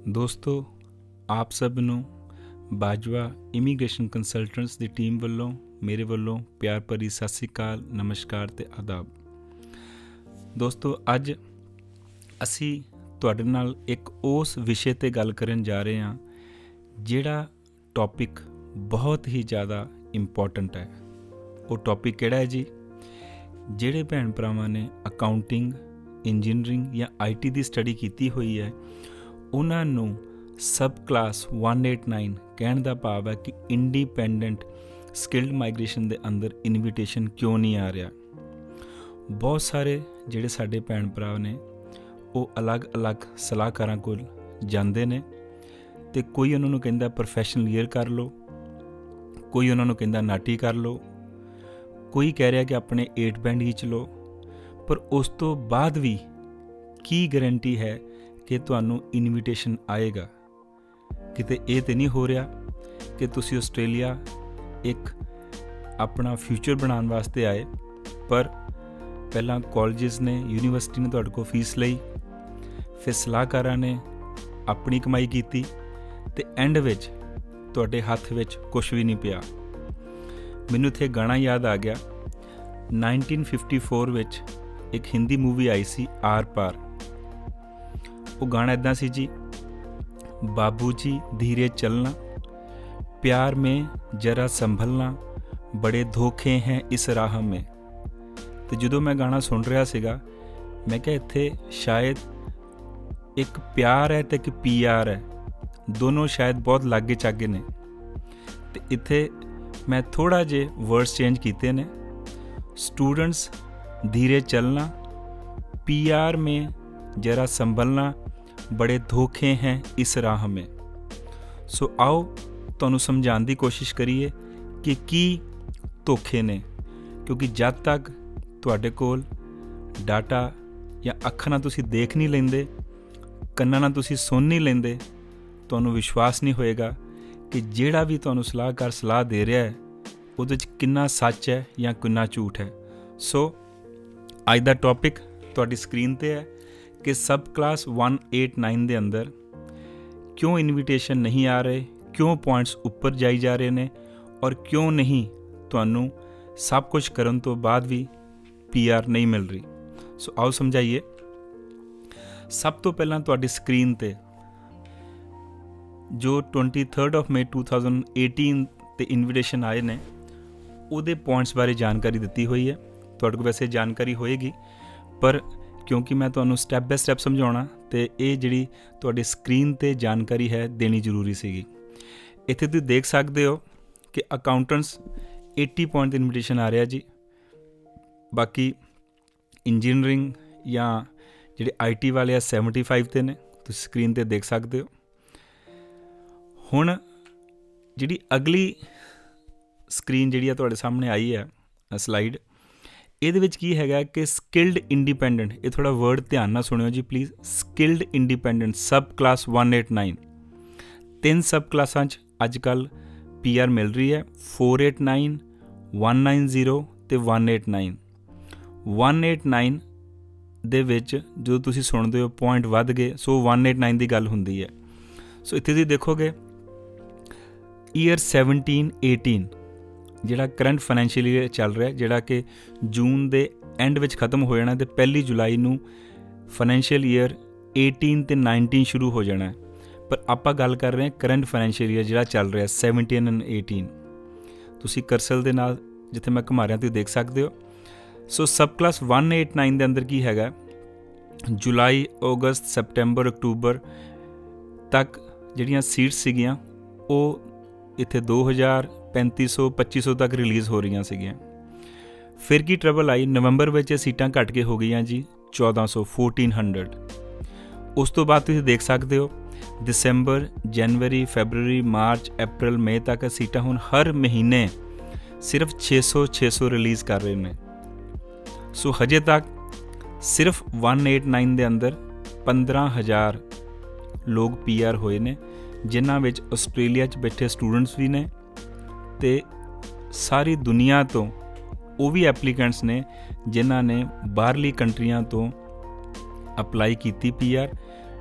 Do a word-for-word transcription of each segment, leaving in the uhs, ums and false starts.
ਦੋਸਤੋ, ਆਪ ਸਭ ਨੂੰ ਬਾਜਵਾ ਇਮੀਗ੍ਰੇਸ਼ਨ ਕੰਸਲਟੈਂਟਸ ਦੀ ਟੀਮ ਵੱਲੋਂ ਮੇਰੇ ਵੱਲੋਂ ਪਿਆਰ ਭਰੀ ਸਤਿ ਸ਼੍ਰੀ ਅਕਾਲ, ਨਮਸਕਾਰ ਤੇ ਆਦਾਬ। ਦੋਸਤੋ, ਅੱਜ ਅਸੀਂ ਤੁਹਾਡੇ ਨਾਲ ਇੱਕ ਉਸ ਵਿਸ਼ੇ 'ਤੇ ਗੱਲ ਕਰਨ ਜਾ ਰਹੇ ਹਾਂ ਜਿਹੜਾ ਟੌਪਿਕ ਬਹੁਤ ਹੀ ਜ਼ਿਆਦਾ ਇੰਪੋਰਟੈਂਟ ਹੈ। ਉਹ ਟੌਪਿਕ ਕਿਹੜਾ ਹੈ ਜੀ? ਜਿਹੜੇ ਭੈਣ ਭਰਾਵਾਂ ਨੇ ਅਕਾਊਂਟਿੰਗ, ਇੰਜੀਨੀਅਰਿੰਗ ਜਾਂ ਆਈ ਟੀ ਦੀ ਸਟੱਡੀ ਕੀਤੀ ਹੋਈ ਹੈ, ਉਹਨਾਂ ਨੂੰ ਸਬ ਕਲਾਸ ਇੱਕ ਸੌ ਨੜਿਨਵੇਂ ਕਹਿਣ ਦਾ ਭਾਵ ਹੈ ਕਿ ਇੰਡੀਪੈਂਡੈਂਟ ਸਕਿਲਡ ਮਾਈਗ੍ਰੇਸ਼ਨ ਦੇ ਅੰਦਰ ਇਨਵੀਟੇਸ਼ਨ ਕਿਉਂ ਨਹੀਂ ਆ ਰਿਹਾ। ਬਹੁਤ ਸਾਰੇ ਜਿਹੜੇ ਸਾਡੇ ਭੈਣ ਭਰਾ ਨੇ ਉਹ ਅਲੱਗ-ਅਲੱਗ ਸਲਾਹਕਾਰਾਂ ਕੋਲ ਜਾਂਦੇ ਨੇ ਅਤੇ ਕੋਈ ਉਹਨਾਂ ਨੂੰ ਕਹਿੰਦਾ ਪ੍ਰੋਫੈਸ਼ਨਲ ਈਅਰ ਕਰ ਲਓ, ਕੋਈ ਉਹਨਾਂ ਨੂੰ ਕਹਿੰਦਾ ਨਾਟੀ ਕਰ ਲਓ, ਕੋਈ ਕਹਿ ਰਿਹਾ ਕਿ ਆਪਣੇ ਏਟ ਬੈਂਡ ਖਿੱਚ ਲਓ। ਪਰ ਉਸ ਤੋਂ ਬਾਅਦ ਵੀ ਕੀ ਗਰੰਟੀ ਹੈ ਕਿ ਤੁਹਾਨੂੰ ਇਨਵੀਟੇਸ਼ਨ ਆਏਗਾ? ਕਿਤੇ ਇਹ ਤਾਂ ਨਹੀਂ ਹੋ ਰਿਹਾ ਕਿ ਤੁਸੀਂ ਆਸਟ੍ਰੇਲੀਆ ਇੱਕ ਆਪਣਾ ਫਿਊਚਰ ਬਣਾਉਣ ਵਾਸਤੇ ਆਏ, ਪਰ ਪਹਿਲਾਂ ਕਾਲਜਿਸ ਨੇ, ਯੂਨੀਵਰਸਿਟੀ ਨੇ ਤੁਹਾਡੇ ਕੋਲ ਫੀਸ ਲਈ, ਫਿਰ ਸਲਾਹਕਾਰਾਂ ਨੇ ਆਪਣੀ ਕਮਾਈ ਕੀਤੀ ਅਤੇ ਐਂਡ ਵਿੱਚ ਤੁਹਾਡੇ ਹੱਥ ਵਿੱਚ ਕੁਛ ਵੀ ਨਹੀਂ ਪਿਆ। ਮੈਨੂੰ ਇੱਥੇ ਗਾਣਾ ਯਾਦ ਆ ਗਿਆ। ਨਾਈਨਟੀਨ ਫਿਫਟੀ ਫੋਰ ਵਿੱਚ ਇੱਕ ਹਿੰਦੀ ਮੂਵੀ ਆਈ ਸੀ, ਆਰ ਪਾਰ। ਉਹ ਗਾਣਾ ਇੱਦਾਂ ਸੀ ਜੀ, ਬਾਬੂ ਜੀ ਧੀਰੇ ਚੱਲਣਾ, ਪਿਆਰ ਮੇਂ ਜਰਾ ਸੰਭਲਣਾ, ਬੜੇ ਧੋਖੇ ਹੈ ਇਸ ਰਾਹ ਮੇਂ। ਅਤੇ ਜਦੋਂ ਮੈਂ ਗਾਣਾ ਸੁਣ ਰਿਹਾ ਸੀਗਾ, ਮੈਂ ਕਿਹਾ ਇੱਥੇ ਸ਼ਾਇਦ ਇੱਕ ਪਿਆਰ ਹੈ ਅਤੇ ਇੱਕ ਪੀ ਆਰ ਹੈ, ਦੋਨੋਂ ਸ਼ਾਇਦ ਬਹੁਤ ਲਾਗੇ ਚਾਗੇ ਨੇ। ਅਤੇ ਇੱਥੇ ਮੈਂ ਥੋੜ੍ਹਾ ਜਿਹੇ ਵਰਡਸ ਚੇਂਜ ਕੀਤੇ ਨੇ। ਸਟੂਡੈਂਟਸ ਧੀਰੇ ਚੱਲਣਾ, ਪੀ ਆਰ ਮੇਂ ਜਰਾ ਸੰਭਲਣਾ, ਬੜੇ ਧੋਖੇ ਹੈ ਇਸ ਰਾਹ ਮੇਂ। ਸੋ ਆਓ ਤੁਹਾਨੂੰ ਸਮਝਾਉਣ ਦੀ ਕੋਸ਼ਿਸ਼ ਕਰੀਏ ਕਿ ਕੀ ਧੋਖੇ ਨੇ, ਕਿਉਂਕਿ ਜਦ ਤੱਕ ਤੁਹਾਡੇ ਕੋਲ ਡਾਟਾ ਜਾਂ ਅੱਖਾਂ ਨਾਲ ਤੁਸੀਂ ਦੇਖ ਨਹੀਂ ਲੈਂਦੇ, ਕੰਨਾਂ ਨਾਲ ਤੁਸੀਂ ਸੁਣ ਨਹੀਂ ਲੈਂਦੇ, ਤੁਹਾਨੂੰ ਵਿਸ਼ਵਾਸ ਨਹੀਂ ਹੋਏਗਾ ਕਿ ਜਿਹੜਾ ਵੀ ਤੁਹਾਨੂੰ ਸਲਾਹਕਾਰ ਸਲਾਹ ਦੇ ਰਿਹਾ ਹੈ ਉਹਦੇ 'ਚ ਕਿੰਨਾ ਸੱਚ ਹੈ ਜਾਂ ਕਿੰਨਾ ਝੂਠ ਹੈ। ਸੋ ਅੱਜ ਦਾ ਟੌਪਿਕ ਤੁਹਾਡੀ ਸਕਰੀਨ 'ਤੇ ਹੈ ਕਿ ਸਬ ਕਲਾਸ ਇੱਕ ਸੌ ਨੜਿਨਵੇਂ ਦੇ ਅੰਦਰ ਕਿਉਂ ਇਨਵੀਟੇਸ਼ਨ ਨਹੀਂ ਆ ਰਹੇ, ਕਿਉਂ ਪੁਆਇੰਟਸ ਉੱਪਰ ਜਾਈ ਜਾ ਰਹੇ ਨੇ, ਔਰ ਕਿਉਂ ਨਹੀਂ ਤੁਹਾਨੂੰ ਸਭ ਕੁਝ ਕਰਨ ਤੋਂ ਬਾਅਦ ਵੀ ਪੀ ਆਰ ਨਹੀਂ ਮਿਲ ਰਹੀ। ਸੋ ਆਓ ਸਮਝਾਈਏ। ਸਭ ਤੋਂ ਪਹਿਲਾਂ ਤੁਹਾਡੀ ਸਕਰੀਨ 'ਤੇ ਜੋ twenty third of May two thousand eighteen 'ਤੇ ਇਨਵੀਟੇਸ਼ਨ ਆਏ ਨੇ, ਉਹਦੇ ਪੁਆਇੰਟਸ ਬਾਰੇ ਜਾਣਕਾਰੀ ਦਿੱਤੀ ਹੋਈ ਹੈ। ਤੁਹਾਡੇ ਕੋਲ ਵੈਸੇ ਜਾਣਕਾਰੀ ਹੋਏਗੀ, ਪਰ ਕਿਉਂਕਿ ਮੈਂ ਤੁਹਾਨੂੰ ਸਟੈਪ ਬਾਏ ਸਟੈਪ ਸਮਝਾਉਣਾ ਅਤੇ ਇਹ ਜਿਹੜੀ ਤੁਹਾਡੀ ਸਕਰੀਨ 'ਤੇ ਜਾਣਕਾਰੀ ਹੈ ਦੇਣੀ ਜ਼ਰੂਰੀ ਸੀਗੀ। ਇੱਥੇ ਤੁਸੀਂ ਦੇਖ ਸਕਦੇ ਹੋ ਕਿ ਅਕਾਊਂਟੈਂਟਸ ਅੱਸੀ ਪੁਆਇੰਟ ਇਨਵੀਟੇਸ਼ਨ ਆ ਰਿਹਾ ਜੀ। ਬਾਕੀ ਇੰਜੀਨੀਅਰਿੰਗ ਜਾਂ ਜਿਹੜੇ ਆਈ ਟੀ ਵਾਲੇ ਆ ਸੈਵਨਟੀ ਫਾਈਵ 'ਤੇ ਨੇ, ਤੁਸੀਂ ਸਕਰੀਨ 'ਤੇ ਦੇਖ ਸਕਦੇ ਹੋ। ਹੁਣ ਜਿਹੜੀ ਅਗਲੀ ਸਕਰੀਨ ਜਿਹੜੀ ਆ ਤੁਹਾਡੇ ਸਾਹਮਣੇ ਆਈ ਹੈ ਸਲਾਈਡ, ਇਹਦੇ ਵਿੱਚ ਕੀ ਹੈਗਾ ਕਿ ਸਕਿਲਡ ਇੰਡੀਪੈਂਡੈਂਟ, ਇਹ ਥੋੜ੍ਹਾ ਵਰਡ ਧਿਆਨ ਨਾਲ ਸੁਣਿਓ ਜੀ please. Skilled independent subclass ਇੱਕ ਸੌ ਨੜਿਨਵੇਂ, ਤਿੰਨ ਸਬ ਕਲਾਸਾਂ 'ਚ ਅੱਜ ਕੱਲ੍ਹ ਪੀ ਆਰ ਮਿਲ ਰਹੀ ਹੈ, ਚਾਰ ਸੌ ਨੜਿਨਵੇਂ, ਇੱਕ ਸੌ ਨੱਬੇ ਅਤੇ ਇੱਕ ਸੌ ਨੜਿਨਵੇਂ। ਇੱਕ ਸੌ ਨੜਿਨਵੇਂ ਦੇ ਵਿੱਚ ਜਦੋਂ ਤੁਸੀਂ ਸੁਣਦੇ ਹੋ ਪੁਆਇੰਟ ਵੱਧ ਗਏ, ਸੋ ਇੱਕ ਸੌ ਨੜਿਨਵੇਂ ਦੀ ਗੱਲ ਹੁੰਦੀ ਹੈ। ਸੋ ਇੱਥੇ ਤੁਸੀਂ ਦੇਖੋਗੇ ਈਅਰ ਸੈਵਨਟੀਨ ਏਟੀਨ ਜਿਹੜਾ ਕਰੰਟ ਫਾਈਨੈਂਸ਼ੀਅਲ ਈਅਰ ਚੱਲ ਰਿਹਾ, ਜਿਹੜਾ ਕਿ ਜੂਨ ਦੇ ਐਂਡ ਵਿੱਚ ਖਤਮ ਹੋ ਜਾਣਾ ਅਤੇ ਪਹਿਲੀ ਜੁਲਾਈ ਨੂੰ ਫਾਈਨੈਂਸ਼ੀਅਲ ਈਅਰ ਏਟੀਨ ਅਤੇ ਨਾਈਨਟੀਨ ਸ਼ੁਰੂ ਹੋ ਜਾਣਾ। ਪਰ ਆਪਾਂ ਗੱਲ ਕਰ ਰਹੇ ਹਾਂ ਕਰੰਟ ਫਾਈਨੈਂਸ਼ੀਅਲ ਈਅਰ ਜਿਹੜਾ ਚੱਲ ਰਿਹਾ ਸੈਵਨਟੀਨ ਐਂਡ ਏਟੀਨ। ਤੁਸੀਂ ਕਰਸਲ ਦੇ ਨਾਲ ਜਿੱਥੇ ਮੈਂ ਘੁਮਾ ਰਿਹਾ ਤੁਸੀਂ ਦੇਖ ਸਕਦੇ ਹੋ। ਸੋ ਸਬ ਕਲਾਸ ਇੱਕ ਸੌ ਨੜਿਨਵੇਂ ਦੇ ਅੰਦਰ ਕੀ ਹੈਗਾ, ਜੁਲਾਈ, ਅਗਸਤ, ਸੈਪਟੈਂਬਰ, ਅਕਤੂਬਰ ਤੱਕ ਜਿਹੜੀਆਂ ਸੀਟਸ ਸੀਗੀਆਂ ਉਹ ਇੱਥੇ ਦੋ ਹਜ਼ਾਰ, ਪੈਂਤੀ ਸੌ, ਪੱਚੀ ਸੌ ਤੱਕ ਰਿਲੀਜ਼ ਹੋ ਰਹੀਆਂ ਸੀਗੀਆਂ। ਫਿਰ ਕੀ ਟਰਬਲ ਆਈ, ਨਵੰਬਰ ਵਿੱਚ ਇਹ ਸੀਟਾਂ ਘੱਟ ਕੇ ਹੋ ਗਈਆਂ ਜੀ ਚੌਦਾਂ ਸੌ, ਫੋਰਟੀਨ ਹੰਡਰਡ। ਉਸ ਤੋਂ ਬਾਅਦ ਤੁਸੀਂ ਦੇਖ ਸਕਦੇ ਹੋ ਦਸੰਬਰ, ਜਨਵਰੀ, ਫੈਬਰਵਰੀ, ਮਾਰਚ, ਅਪ੍ਰੈਲ, ਮਈ ਤੱਕ ਸੀਟਾਂ ਹੁਣ ਹਰ ਮਹੀਨੇ ਸਿਰਫ ਛੇ ਸੌ ਛੇ ਸੌ ਰਿਲੀਜ਼ ਕਰ ਰਹੇ ਨੇ। ਸੋ ਹਜੇ ਤੱਕ ਸਿਰਫ ਇੱਕ ਸੌ ਨੜਿਨਵੇਂ ਦੇ ਅੰਦਰ ਪੰਦਰਾਂ ਹਜ਼ਾਰ ਲੋਕ ਪੀ ਆਰ ਹੋਏ ਨੇ, ਜਿਨ੍ਹਾਂ ਵਿੱਚ ਆਸਟ੍ਰੇਲੀਆ 'ਚ ਬੈਠੇ ਸਟੂਡੈਂਟਸ ਵੀ ਨੇ ਅਤੇ ਸਾਰੀ ਦੁਨੀਆ ਤੋਂ ਉਹ ਵੀ ਐਪਲੀਕੈਂਟਸ ਨੇ ਜਿਨ੍ਹਾਂ ਨੇ ਬਾਹਰਲੀ ਕੰਟਰੀਆਂ ਤੋਂ ਅਪਲਾਈ ਕੀਤੀ ਪੀ ਆਰ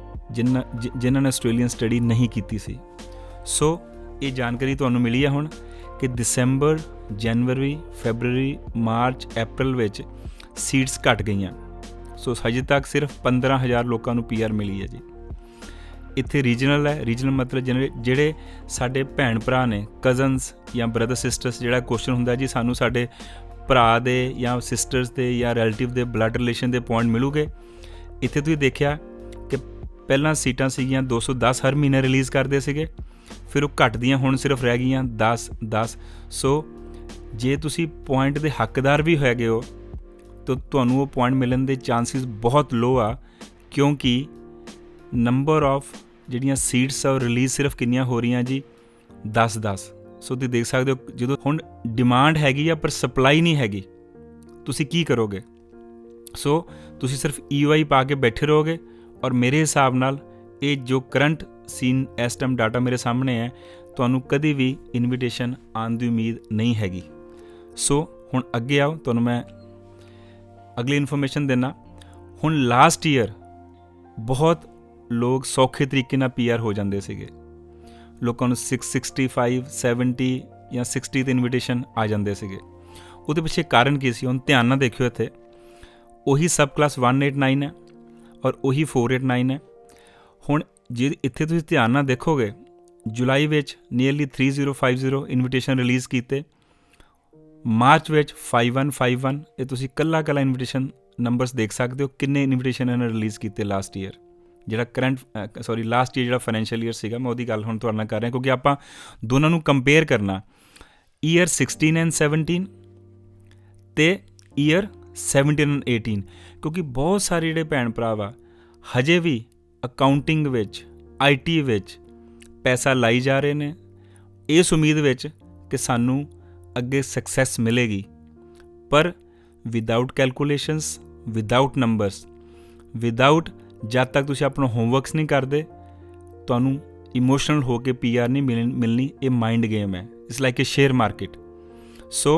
ਜਿਨ੍ਹਾਂ ਜਿਨ੍ਹਾਂ ਨੇ ਆਸਟ੍ਰੇਲੀਅਨ ਸਟੱਡੀ नहीं की सी। सो ये जानकारी तुहानूं मिली है हुण कि दसंबर जनवरी फैबररी मार्च अप्रैल विच सीट्स घट गईयां। सो हजे तक सिर्फ पंद्रह हज़ार लोगों को पी आर मिली है जी। इत्थे रीजनल है, रीजनल मतलब जिहड़े जिहड़े साडे भैन भरा ने कजन्स या ब्रदर सिस्टर्स, जिहड़ा क्वेश्चन हुंदा जी सानूं साडे भरा दे या सिस्टर्स दे या रिलेटिव दे ब्लड रिलेशन दे पॉइंट मिलूगे। इत्थे तुसीं देखिया कि पहलां सीटां सीगियां दो सौ दस हर महीने रिलीज़ करदे सीगे, फिर वो घटदियां हुण सिर्फ रह गईयां दस दस। सो जे तुसीं पॉइंट दे हकदार भी हैगे हो तो तुहानूं वो पॉइंट मिलण दे चांसिस बहुत लो आ, क्योंकि नंबर ऑफ जिहड़ियां सीट्स आ रिलीज़ सिर्फ कितनियां हो रही जी दस दस। सो तुसीं देख सकते हो जो हुण डिमांड हैगी आ पर सप्लाई नहीं हैगी, तुसीं की करोगे। सो तुसीं सिर्फ ई ओ आई पा के बैठे रहोगे। और मेरे हिसाब नाल ये जो करंट सीन इस टाइम डाटा मेरे सामने है, तुहानूं कदी भी इनविटेशन आने की उम्मीद नहीं हैगी। सो हुण अगे आओ, तुहानूं मैं अगली इन्फॉर्मेशन देना। हुण लास्ट ईयर बहुत लोग सौखे तरीके नाल पी आर हो जाते सीगे, लोगों को सिक्स सिक्सटी फाइव सैवनटी या सिक्सटी ते इनविटेशन आ जाते सीगे। उहदे पिछे कारण की सी, हुण ध्यान नाल देखियो। इत्थे उही सब क्लास वन एट नाइन है और उही फोर एट नाइन है। हुण जे इत्थे तुसीं ध्यान नाल देखोगे, जुलाई विच nearly three zero five zero invitation release कीते, मार्च विच फाइव वन फाइव वन। ये तुसीं कल्ला कल्ला इनविटेशन नंबर्स देख सकते हो, किन्ने इनविटेशन इन्होंने रिलीज़ किए लास्ट ईयर, जिहड़ा करंट सॉरी लास्ट ईयर जिहड़ा फाइनैंशियल ईयर सीगा। मैं उहदी गल हुण तुहाडे नाल कर रहा, क्योंकि आपां दोनां नूं कंपेयर करना, ईयर सिक्सटीन एंड सैवनटीन ते ईयर सैवनटीन एंड एटीन, क्योंकि बहुत सारे जिहड़े भैन भरा वा हजे भी अकाउंटिंग विच आई टी विच पैसा लाई जा रहे ने, इस उम्मीद विच कि सानूं अगे सक्सैस मिलेगी। पर without calculations, without numbers, without जब तक तुसीं अपना होमवर्क्स नहीं करते, तुहानूं इमोशनल हो के पी आर नहीं मिल मिलनी। ये माइंड गेम है, it's like a share market. So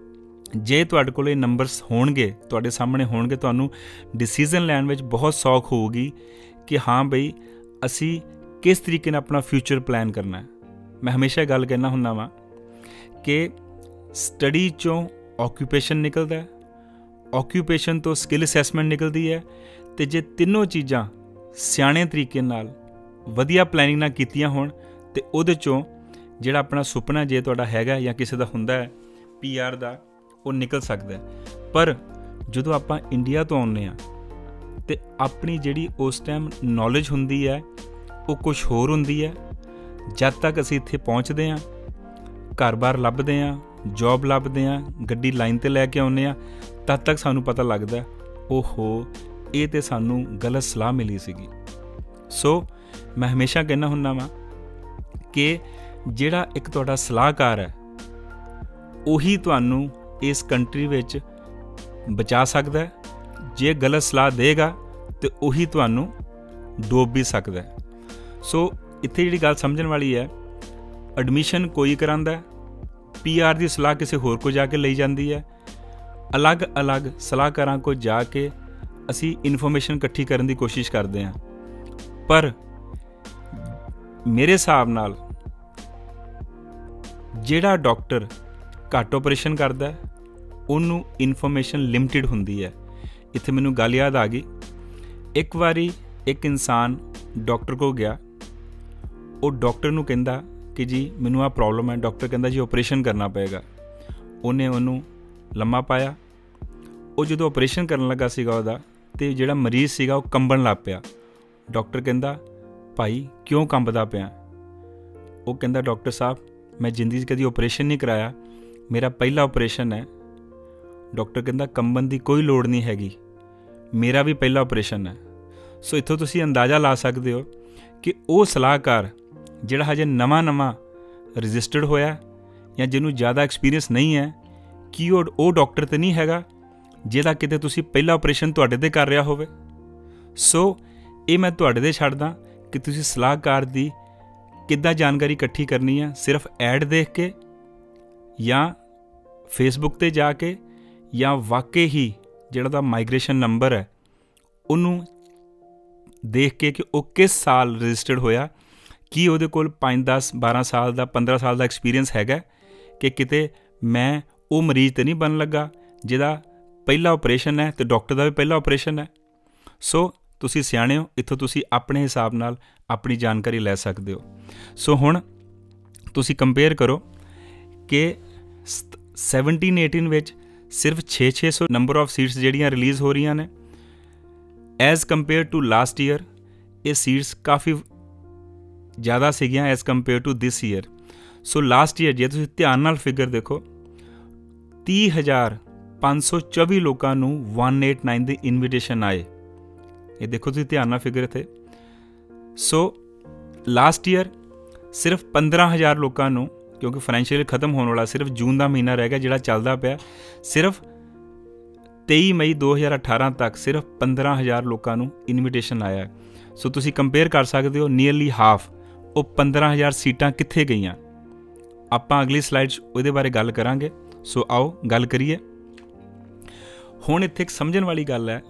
जे तुहाडे कोल ये नंबर्स होणगे, तुहाडे सामने होणगे, तुहानूं डिसीजन लैण विच बहुत सौख होगी कि हाँ बई असी किस तरीके नाल अपना फ्यूचर प्लान करना है। मैं हमेशा गल कहना हुंदा वां कि स्टडी चों ऑक्यूपेशन निकलदा है, ऑक्यूपेशन तो स्किल असैसमेंट निकलदी है, ते जे तिनों चीज़ां सियाणे तरीके नाल वधिया प्लैनिंग नाल कीतियां होण ते उहदे चों जिहड़ा अपना सुपना जे तुहाडा हैगा या किसी दा हुंदा है पी आर दा, वो निकल सकदा है। पर जदों आपां इंडिया तो आउंदे आ ते अपनी जिहड़ी उस टाइम नॉलेज हुंदी है वो कुछ होर हुंदी है। जद तक असीं इत्थे पहुँचदे आ, घर बार लभदे आ, जॉब लभदे आ, गड्डी लाइन ते लैके आउंदे आ, तद तक सानूं पता लगदा है ओहो ये तो सानूं गलत सलाह मिली सीगी। सो मैं हमेशा कहना हुंदा वां कि जिहड़ा एक तुहाडा सलाहकार है उही तुहानूं इस कंट्री विच बचा सकदा है। जे गलत सलाह देगा तो उही तुहानूं डोब भी सकदा है। सो इत्थे जिहड़ी गल समझण वाली है, एडमिशन कोई करांदा है, पी आर की सलाह किसी होर को जाके लई जाती है। अलग अलग सलाहकारां को जाके असी इन्फॉर्मेशन इकट्ठी करने की कोशिश करते हैं, पर मेरे हिसाब नाल जिहड़ा डॉक्टर घट ऑपरेशन करता है उन्होंने इन्फॉर्मेशन लिमिटेड होंदी है। इत्थे मैनू गल याद आ गई, एक बारी एक इंसान डॉक्टर को गया, वो डॉक्टर नूं कहंदा कि जी मैनू आ प्रॉब्लम है। डॉक्टर कहंदा जी ऑपरेशन करना पएगा। उन्हें उन्होंने लम्मा पाया, वो जो ऑपरेशन करन लगा सीगा उहदा ते जिहड़ा मरीज़ सीगा वो कंबण लग पिया। डॉक्टर कहंदा भाई क्यों कंबदा पिया? वो कहंदा डॉक्टर साहब मैं जिंदगी च कदी ऑपरेशन नहीं कराया, मेरा पहला ऑपरेशन है। डॉक्टर कहंदा कंबन की कोई लोड़ नहीं हैगी, मेरा भी पहला ऑपरेशन है। सो इत्थों तुसीं अंदाज़ा ला सकते हो कि वो सलाहकार जिहड़ा हजे नवां नवां रजिस्टर्ड होया या जिन्हों ज़्यादा एक्सपीरियंस नहीं है, कि वो डॉक्टर तो नहीं हैगा जिहदा किते तुसीं पहला ऑपरेशन तुहाडे ते कर रहा होवे। सो ये मैं तुहाडे ते छड्डदा कि तुसीं सलाहकार दी किद्दां जानकारी इकट्ठी करनी है, सिर्फ ऐड देख के या फेसबुक ते जाके या वाकई ही जिहड़ा दा माइग्रेशन नंबर है उन्होंने देख के कि वो किस साल रजिस्टर्ड होया, कि ਉਹਦੇ ਕੋਲ ਪੰਜ दस बारह ਸਾਲ ਦਾ पंद्रह ਸਾਲ ਦਾ ਐਕਸਪੀਰੀਅੰਸ ਹੈਗਾ ਕਿ ਕਿਤੇ ਮੈਂ ਉਹ ਮਰੀਜ਼ ਤੇ ਨਹੀਂ ਬਣ ਲੱਗਾ ਜਿਹਦਾ ਪਹਿਲਾ ਆਪਰੇਸ਼ਨ ਹੈ ਤੇ ਡਾਕਟਰ ਦਾ ਵੀ ਪਹਿਲਾ ਆਪਰੇਸ਼ਨ ਹੈ। ਸੋ ਤੁਸੀਂ ਸਿਆਣੇ ਹੋ, ਇੱਥੋਂ ਤੁਸੀਂ ਆਪਣੇ ਹਿਸਾਬ ਨਾਲ ਆਪਣੀ ਜਾਣਕਾਰੀ ਲੈ ਸਕਦੇ ਹੋ। ਸੋ ਹੁਣ ਤੁਸੀਂ ਕੰਪੇਅਰ ਕਰੋ ਕਿ ਸੈਵਨਟੀਨ ਏਟੀਨ ਵਿੱਚ ਸਿਰਫ ਛੇ ਛੇ ਸੌ ਨੰਬਰ ਆਫ ਸੀਟਸ ਜਿਹੜੀਆਂ ਰਿਲੀਜ਼ ਹੋ ਰਹੀਆਂ ਨੇ, as compare to last year ਇਹ ਸੀਟਸ ਕਾਫੀ ਜ਼ਿਆਦਾ ਸੀਗੀਆਂ as compare to this year. So last year ਜੇ ਤੁਸੀਂ ਧਿਆਨ ਨਾਲ ਫਿਗਰ ਦੇਖੋ, ਤੀਹ ਹਜ਼ਾਰ ਪੰਜ ਸੌ ਚੌਵੀ ਲੋਕਾਂ ਨੂੰ ਵਨ ਏਟ ਨਾਈਨ ਦੇ ਇਨਵੀਟੇਸ਼ਨ ਆਏ। ਇਹ ਦੇਖੋ ਤੁਸੀਂ ਧਿਆਨ ਨਾਲ ਫਿਗਰ ਇੱਥੇ। ਸੋ ਲਾਸਟ ਈਅਰ ਸਿਰਫ ਪੰਦਰਾਂ ਹਜ਼ਾਰ ਲੋਕਾਂ ਨੂੰ, ਕਿਉਂਕਿ ਫਾਈਨੈਂਸ਼ੀਅਲ ਖਤਮ ਹੋਣ ਵਾਲਾ ਸਿਰਫ ਜੂਨ ਦਾ ਮਹੀਨਾ ਰਹਿ ਗਿਆ ਜਿਹੜਾ ਚੱਲਦਾ ਪਿਆ, ਸਿਰਫ ਤੇਈ ਮਈ ਦੋ ਹਜ਼ਾਰ ਅਠਾਰਾਂ ਤੱਕ ਸਿਰਫ ਪੰਦਰਾਂ ਹਜ਼ਾਰ ਲੋਕਾਂ ਨੂੰ ਇਨਵੀਟੇਸ਼ਨ ਆਇਆ। ਸੋ ਤੁਸੀਂ ਕੰਪੇਅਰ ਕਰ ਸਕਦੇ ਹੋ, ਨੀਅਰਲੀ ਹਾਫ ਉਹ ਪੰਦਰਾਂ ਹਜ਼ਾਰ ਸੀਟਾਂ ਕਿੱਥੇ ਗਈਆਂ। ਆਪਾਂ ਅਗਲੀ ਸਲਾਈਡ 'ਚ ਉਹਦੇ ਬਾਰੇ ਗੱਲ ਕਰਾਂਗੇ। ਸੋ ਆਓ ਗੱਲ ਕਰੀਏ। ਹੁਣ ਇੱਥੇ ਇੱਕ ਸਮਝਣ ਵਾਲੀ ਗੱਲ ਹੈ,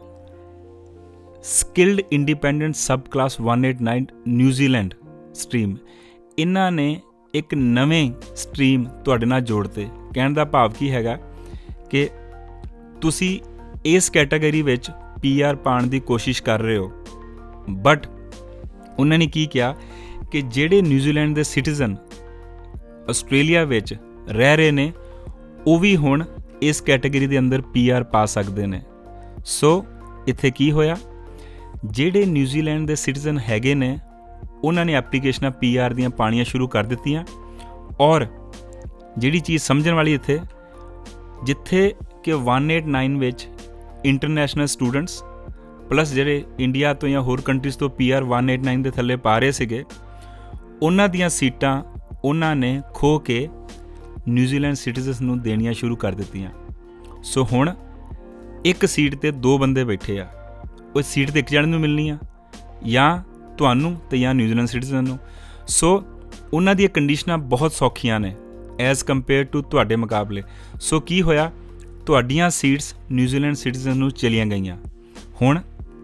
skilled independent subclass one eight nine New Zealand stream, ਇਹਨਾਂ ਨੇ ਇੱਕ ਨਵੇਂ ਸਟਰੀਮ ਤੁਹਾਡੇ ਨਾਲ ਜੋੜਤੇ। ਕਹਿਣ ਦਾ ਭਾਵ ਕੀ ਹੈਗਾ ਕਿ ਤੁਸੀਂ ਇਸ ਕੈਟਾਗਰੀ ਵਿੱਚ ਪੀ ਆਰ ਪਾਉਣ ਦੀ ਕੋਸ਼ਿਸ਼ ਕਰ ਰਹੇ ਹੋ, ਬਟ ਉਹਨਾਂ ਨੇ ਕੀ ਕਿਹਾ ਕਿ ਜਿਹੜੇ ਨਿਊਜ਼ੀਲੈਂਡ ਦੇ ਸਿਟੀਜ਼ਨ ਆਸਟ੍ਰੇਲੀਆ ਵਿੱਚ ਰਹਿ ਰਹੇ ਨੇ ਉਹ ਵੀ ਹੁਣ ਇਸ ਕੈਟਾਗਰੀ ਦੇ ਅੰਦਰ ਪੀ ਆਰ ਪਾ ਸਕਦੇ ਨੇ। ਸੋ ਇੱਥੇ ਕੀ ਹੋਇਆ, ਜਿਹੜੇ ਨਿਊਜ਼ੀਲੈਂਡ ਦੇ ਸਿਟੀਜ਼ਨ ਹੈਗੇ ਨੇ ਉਹਨਾਂ ਨੇ ਐਪਲੀਕੇਸ਼ਨਾਂ ਪੀ ਆਰ ਦੀਆਂ ਪਾਉਣੀਆਂ ਸ਼ੁਰੂ ਕਰ ਦਿੱਤੀਆਂ। ਔਰ ਜਿਹੜੀ ਚੀਜ਼ ਸਮਝਣ ਵਾਲੀ ਇੱਥੇ, ਜਿੱਥੇ ਕਿ ਵਨ ਏਟ ਨਾਈਨ ਵਿੱਚ ਇੰਟਰਨੈਸ਼ਨਲ ਸਟੂਡੈਂਟਸ ਪਲੱਸ ਜਿਹੜੇ ਇੰਡੀਆ ਤੋਂ ਜਾਂ ਹੋਰ ਕੰਟਰੀਜ਼ ਤੋਂ P R one eight nine ਦੇ ਥੱਲੇ ਪਾ ਰਹੇ ਸੀਗੇ, ਉਹਨਾਂ ਦੀਆਂ ਸੀਟਾਂ ਉਹਨਾਂ ਨੇ ਖੋਹ ਕੇ ਨਿਊਜ਼ੀਲੈਂਡ ਸਿਟੀਜ਼ਨਸ ਨੂੰ ਦੇਣੀਆਂ ਸ਼ੁਰੂ ਕਰ ਦਿੱਤੀਆਂ। ਸੋ ਹੁਣ ਇੱਕ ਸੀਟ 'ਤੇ ਦੋ ਬੰਦੇ ਬੈਠੇ ਆ, ਉਹ ਸੀਟ 'ਤੇ ਇੱਕ ਜਣੇ ਨੂੰ ਮਿਲਣੀ ਆ, ਜਾਂ ਤੁਹਾਨੂੰ ਅਤੇ ਜਾਂ ਨਿਊਜ਼ੀਲੈਂਡ ਸਿਟੀਜ਼ਨ ਨੂੰ। ਸੋ ਉਹਨਾਂ ਦੀਆਂ ਕੰਡੀਸ਼ਨਾਂ ਬਹੁਤ ਸੌਖੀਆਂ ਨੇ ਐਜ਼ ਕੰਪੇਅਰ ਟੂ ਤੁਹਾਡੇ ਮੁਕਾਬਲੇ। ਸੋ ਕੀ ਹੋਇਆ, ਤੁਹਾਡੀਆਂ ਸੀਟਸ ਨਿਊਜ਼ੀਲੈਂਡ ਸਿਟੀਜ਼ਨ ਨੂੰ ਚਲੀਆਂ ਗਈਆਂ। ਹੁਣ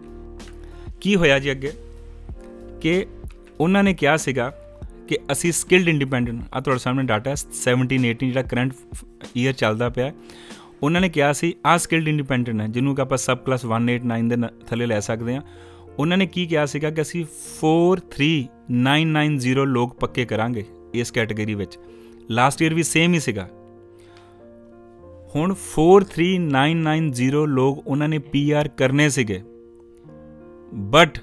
ਕੀ ਹੋਇਆ ਜੀ ਅੱਗੇ, ਕਿ ਉਹਨਾਂ ਨੇ ਕਿਹਾ ਸੀਗਾ ਕਿ ਅਸੀਂ ਸਕਿਲਡ ਇੰਡੀਪੈਂਡੈਂਟ, ਆ ਤੁਹਾਡੇ ਸਾਹਮਣੇ ਡਾਟਾ ਸੈਵਨਟੀਨ ਏਟੀਨ ਜਿਹੜਾ ਕਰੰਟ ਈਅਰ ਚੱਲਦਾ ਪਿਆ, ਉਹਨਾਂ ਨੇ ਕਿਹਾ ਸੀ ਆਹ ਸਕਿਲਡ ਇੰਡੀਪੈਂਡੈਂਟ ਹੈ ਜਿਹਨੂੰ ਕਿ ਆਪਾਂ subclass one eight nine ਦੇ ਥੱਲੇ ਲੈ ਸਕਦੇ ਹਾਂ। ਉਹਨਾਂ ਨੇ ਕੀ ਕਿਹਾ ਸੀਗਾ ਕਿ ਅਸੀਂ four three nine nine zero ਲੋਕ ਪੱਕੇ ਕਰਾਂਗੇ ਇਸ ਕੈਟਾਗਰੀ ਵਿੱਚ। ਲਾਸਟ ਈਅਰ ਵੀ ਸੇਮ ਹੀ ਸੀਗਾ। ਹੁਣ four three nine nine zero ਲੋਕ ਉਹਨਾਂ ਨੇ ਪੀ ਆਰ ਕਰਨੇ ਸੀਗੇ, ਬਟ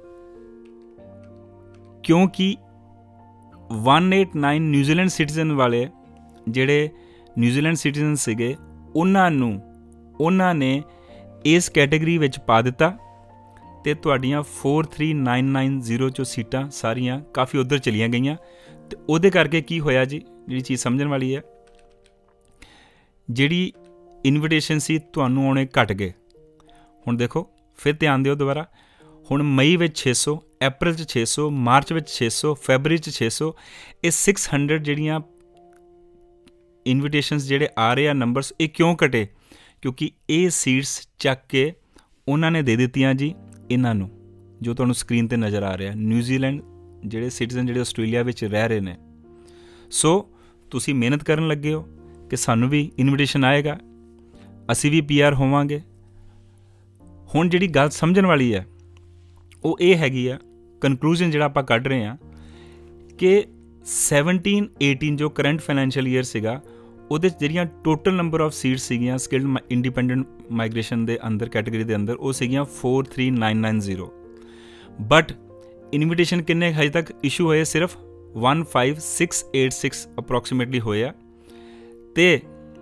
ਕਿਉਂਕਿ one eight nine New Zealand citizen ਵਾਲੇ ਜਿਹੜੇ ਨਿਊਜ਼ੀਲੈਂਡ ਸਿਟੀਜ਼ਨ ਸੀਗੇ ਉਹਨਾਂ ਨੂੰ ਉਹਨਾਂ ਨੇ ਇਸ ਕੈਟਾਗਰੀ ਵਿੱਚ ਪਾ ਦਿੱਤਾ ਅਤੇ ਤੁਹਾਡੀਆਂ four three nine nine zero 'ਚੋਂ ਸੀਟਾਂ ਸਾਰੀਆਂ ਕਾਫੀ ਉੱਧਰ ਚਲੀਆਂ ਗਈਆਂ। ਅਤੇ ਉਹਦੇ ਕਰਕੇ ਕੀ ਹੋਇਆ ਜੀ, ਜਿਹੜੀ ਚੀਜ਼ ਸਮਝਣ ਵਾਲੀ ਹੈ, ਜਿਹੜੀ ਇਨਵੀਟੇਸ਼ਨ ਸੀ ਤੁਹਾਨੂੰ ਆਉਣੇ ਘੱਟ ਗਏ। ਹੁਣ ਦੇਖੋ ਫਿਰ ਧਿਆਨ ਦਿਓ ਦੁਬਾਰਾ, ਹੁਣ ਮਈ ਵਿੱਚ ਛੇ ਸੌ, ਅਪ੍ਰੈਲ 'ਚ ਛੇ ਸੌ, ਮਾਰਚ ਵਿੱਚ ਛੇ ਸੌ, ਫੈਬਰਰੀ 'ਚ ਛੇ ਸੌ, ਇਹ ਸਿਕਸ ਹੰਡਰਡ ਜਿਹੜੀਆਂ ਇਨਵੀਟੇਸ਼ਨਸ ਜਿਹੜੇ ਆ ਰਹੇ ਆ ਨੰਬਰਸ, ਇਹ ਕਿਉਂ ਘਟੇ? ਕਿਉਂਕਿ ਇਹ ਸੀਟਸ ਚੱਕ ਕੇ ਉਹਨਾਂ ਨੇ ਦੇ ਦਿੱਤੀਆਂ ਜੀ ਇਹਨਾਂ ਨੂੰ, ਜੋ ਤੁਹਾਨੂੰ ਸਕਰੀਨ 'ਤੇ ਨਜ਼ਰ ਆ ਰਿਹਾ, ਨਿਊਜ਼ੀਲੈਂਡ ਜਿਹੜੇ ਸਿਟੀਜ਼ਨ ਜਿਹੜੇ ਆਸਟ੍ਰੇਲੀਆ ਵਿੱਚ ਰਹਿ ਰਹੇ ਨੇ। ਸੋ ਤੁਸੀਂ ਮਿਹਨਤ ਕਰਨ ਲੱਗੇ ਹੋ ਕਿ ਸਾਨੂੰ ਵੀ ਇਨਵੀਟੇਸ਼ਨ ਆਏਗਾ, ਅਸੀਂ ਵੀ ਪੀ ਆਰ ਹੋਵਾਂਗੇ। ਹੁਣ ਜਿਹੜੀ ਗੱਲ ਸਮਝਣ ਵਾਲੀ ਹੈ ਉਹ ਇਹ ਹੈਗੀ ਆ, ਕਨਕਲੂਜਨ ਜਿਹੜਾ ਆਪਾਂ ਕੱਢ ਰਹੇ ਹਾਂ ਕਿ ਸੈਵਨਟੀਨ ਏਟੀਨ ਜੋ ਕਰੰਟ ਫਾਈਨੈਂਸ਼ੀਅਲ ਈਅਰ ਸੀਗਾ ਉਹਦੇ 'ਚ ਜਿਹੜੀਆਂ ਟੋਟਲ ਨੰਬਰ ਆਫ ਸੀਟਸ ਸੀਗੀਆਂ ਸਕਿਲਡ ਇੰਡੀਪੈਂਡੈਂਟ ਮਾਈਗ੍ਰੇਸ਼ਨ ਦੇ ਅੰਦਰ ਕੈਟਾਗਰੀ ਦੇ ਅੰਦਰ, ਉਹ ਸੀਗੀਆਂ four three nine nine zero. But invitation ਕਿੰਨੇ ਹਜੇ ਤੱਕ ਇਸ਼ੂ ਹੋਏ? ਸਿਰਫ one five six eight six approximately ਹੋਏ ਆ। ਅਤੇ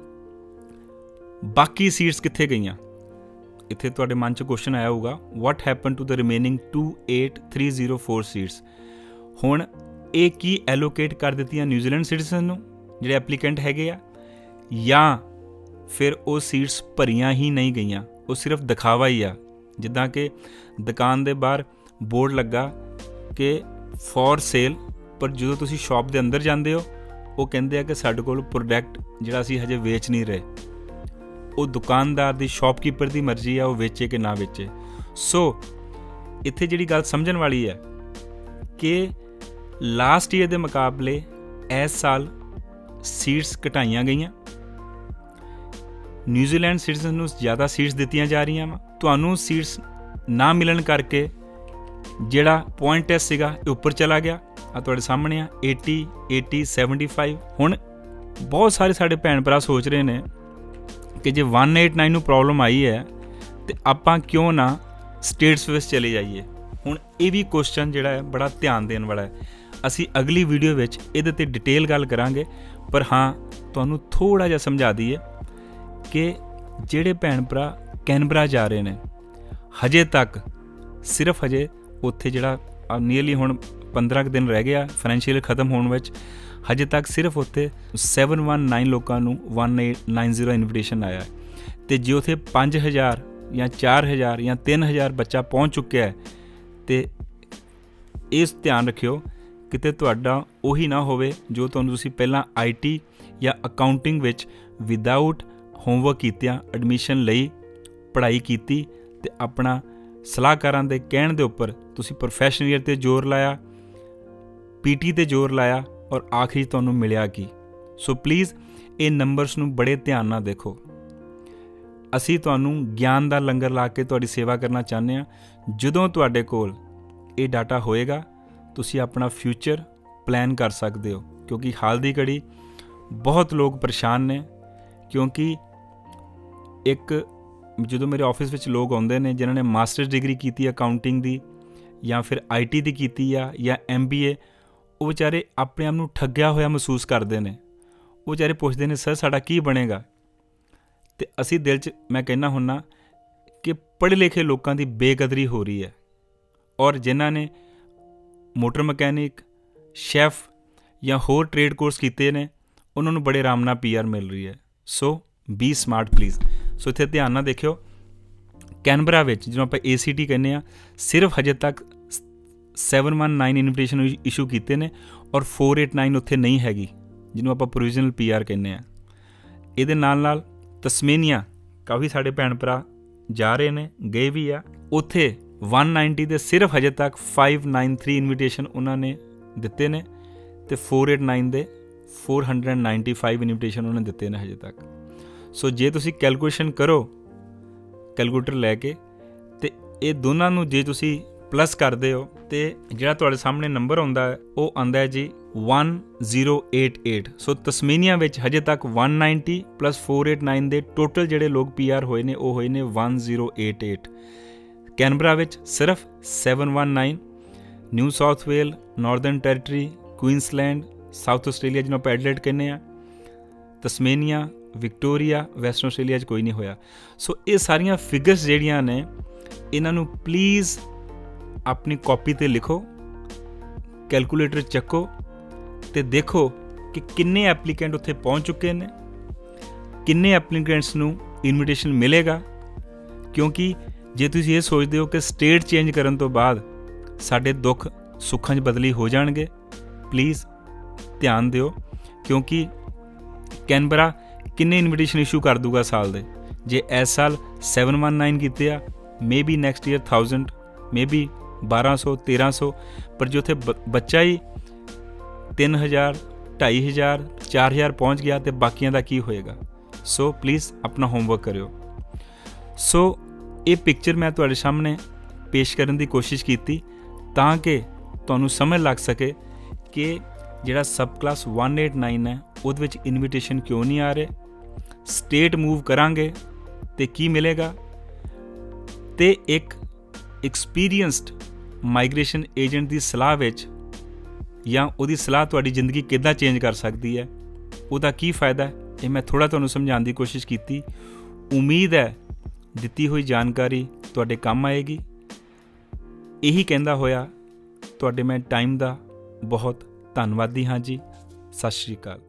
ਬਾਕੀ ਸੀਟਸ ਕਿੱਥੇ ਗਈਆਂ? ਇੱਥੇ ਤੁਹਾਡੇ ਮਨ 'ਚ ਕੁਐਸਚਨ ਆਇਆ ਹੋਊਗਾ, what happen to the remaining two eight three zero four seats. ਹੁਣ ਇਹ ਕੀ ਐਲੋਕੇਟ ਕਰ ਦਿੱਤੀਆਂ ਨਿਊਜ਼ੀਲੈਂਡ ਸਿਟੀਜ਼ਨ ਨੂੰ ਜਿਹੜੇ ਐਪਲੀਕੈਂਟ ਹੈਗੇ ਆ, ਜਾਂ ਫਿਰ ਉਹ ਸੀਟਸ ਭਰੀਆਂ ਹੀ ਨਹੀਂ ਗਈਆਂ, ਉਹ ਸਿਰਫ ਦਿਖਾਵਾ ਹੀ ਆ। ਜਿੱਦਾਂ ਕਿ ਦੁਕਾਨ ਦੇ ਬਾਹਰ ਬੋਰਡ ਲੱਗਾ ਕਿ ਫੋਰ ਸੇਲ, ਪਰ ਜਦੋਂ ਤੁਸੀਂ ਸ਼ਾਪ ਦੇ ਅੰਦਰ ਜਾਂਦੇ ਹੋ ਉਹ ਕਹਿੰਦੇ ਆ ਕਿ ਸਾਡੇ ਕੋਲ ਪ੍ਰੋਡਕਟ ਜਿਹੜਾ ਅਸੀਂ ਹਜੇ ਵੇਚ ਨਹੀਂ ਰਹੇ। ਉਹ ਦੁਕਾਨਦਾਰ ਦੀ, ਸ਼ਾਪਕੀਪਰ ਦੀ ਮਰਜ਼ੀ ਆ ਉਹ ਵੇਚੇ ਕਿ ਨਾ ਵੇਚੇ। ਸੋ इत्थे जिहड़ी गल समझण वाली है कि लास्ट ईयर के मुकाबले इस साल सीट्स घटाइयां गईयां, न्यूजीलैंड सिटीजन नूं ज़्यादा सीट्स दित्तियां जा रही वा। तुहानूं सीट्स ना मिलन करके जिहड़ा पॉइंट टेस्ट सीगा उपर चला गया। आ तुहाडे सामने आ एटी एटी सैवनटी फाइव। हुण बहुत सारे साडे भैन भरा सोच रहे ने कि जे वन एट नाइन नूं प्रॉब्लम आई है तो आपां क्यों ना स्टेट्स विच चले जाइए। हुण ये भी क्वेश्चन जिहड़ा है बड़ा ध्यान देण वाला है। असी अगली वीडियो विच इहदे ते डिटेल गल करांगे, पर हाँ तुहानूं थोड़ा जिहा समझा दईए कि जिहड़े भैन भरा कैनबरा जा रहे ने हजे तक सिर्फ हजे उत्थे जिहड़ा नीयरली हुण पंद्रह कुछ दिन रह गया फाइनैंशियल खत्म होने विच, हजे तक सिर्फ उत्थे सैवन वन नाइन लोगों नूं one eight nine zero invitation आया है। तो जे उत्थे पाँच हज़ार या चार हज़ार या तीन हज़ार बच्चा पहुँच चुका है तो इस ध्यान रखियो किते तुहाडा उही ना होवे जो तुहानूं तुसीं पहलां आई टी या अकाउंटिंग विच विदाउट होमवर्क कीतियां एडमिशन लई पढ़ाई कीती ते अपना सलाहकारां दे कहण दे उपर तुसीं प्रोफैशनल ईयर ते जोर लाया, पीटी ते जोर लाया और आखिरी तुहानूं मिलिया की। सो प्लीज़ ये नंबरस नूं बड़े ध्यान नाल देखो। असी तुहानूं ज्ञान दा लंगर ला के तुहाडी सेवा करना चाहते हैं। जदों तुहाडे कोल ये डाटा होएगा तुसीं अपना फ्यूचर प्लान कर सकते हो, क्योंकि हाल दी घड़ी बहुत लोग परेशान ने। क्योंकि एक जो मेरे ऑफिस विच लोग आउंदे ने जिन्होंने मास्टर्स डिग्री की अकाउंटिंग दी या फिर आई टी दी कीती आ या एम बी ए, वो बेचारे अपने आप नूं ठग्गिया होया महसूस करते हैं। वो बेचारे पुछते हैं सर साडा की बनेगा। तो असी दिल च मैं कहना हुन्ना कि पढ़े लिखे लोगों की बेकदरी हो रही है, और जिन्हां ने मोटर मकैनिक शैफ या होर ट्रेड कोर्स किए ने उन्होंने बड़े आराम नाल पी आर मिल रही है। So be smart please. So इत्थे ध्यान नाल देखियो, कैनबरा विच जिन्होंने आपां ए सी टी कहने आ सिर्फ हजे तक seven one nine invitation issue किए ने और फोर एट नाइन उत्थे नहीं हैगी जिन्होंने आपां प्रोविजनल पी आर कहने आ। इहदे नाल नाल तस्मेनिया काफ़ी साडे भैन भरा जा रहे ने, गए भी आ। उत्थे वन नाइनटी दे सिर्फ हजे तक फाइव नाइन थ्री इन्विटेशन उन्होंने दिते ने ते फोर एट नाइन दे four hundred ninety five invitation उन्होंने दिते ने हजे तक। सो जे तुसी कैलकुलेशन करो कैलकुलेटर लैके ते ये दोनों नूं जे तुसी प्लस करते हो तो जिहड़ा तुहाडे सामने नंबर आउंदा है वो आंदा है जी one zero eight eight. So Tasmania विच हजे तक one ninety plus four eight nine दे टोटल जिहड़े लोग पी आर होए ने वो होए ने one zero eight eight. Canberra विच सिर्फ seven one nine. New South Wales, Northern Territory, Queensland, South Australia जिन्होंने आप एडलेट कहने आ, तस्मेनिया, विक्टोरिया, वैस्टर्न आस्ट्रेलिया कोई नहीं होया। सो ये सारियां फिगर्स जिहड़ियां ने इन्हां नूं प्लीज़ अपनी कॉपी ते लिखो, कैलकुलेटर चक्को ते देखो कि किन्ने एप्लीकेंट उत्थे पहुंच चुके ने, किन्ने एप्लीकेंट्स नूं इन्विटेशन मिलेगा। क्योंकि जे तुसीं ये सोचते हो कि स्टेट चेंज करन तो बाद साडे दुख सुखां 'च बदली हो जाणगे, प्लीज़ ध्यान दिओ। क्योंकि कैनबरा किन्ने इन्विटेशन इशू कर दूगा साल दे। जे इस साल सैवन वन नाइन कीते आ, maybe next year thousand, maybe बारह सौ तेरह सौ, पर जो उत्थे बच्चा ही तीन हज़ार ढाई हज़ार चार हज़ार पहुँच गया तो बाकियां दा की होएगा। सो प्लीज़ अपना होमवर्क करियो। सो ये पिक्चर मैं तुहाडे सामने पेश करने की कोशिश की तां कि तुहानूं समझ लग सके कि जिहड़ा सब क्लास वन एट नाइन है उहदे विच इन्विटेशन क्यों नहीं आ रहे, स्टेट मूव करांगे तो की मिलेगा, ते एक एक्सपीरियंसड माइग्रेशन एजेंट की सलाह विच या उहदी सलाह तुहाडी जिंदगी किद्दां चेंज कर सकती है, उहदा की फ़ायदा है, ये मैं थोड़ा तुहानूं समझाउण की कोशिश की। उम्मीद है दित्ती हुई जानकारी तुहाडे काम आएगी। यही कहंदा होया तुहाडे मैं टाइम दा बहुत धन्नवादी हाँ जी। सत श्री अकाल।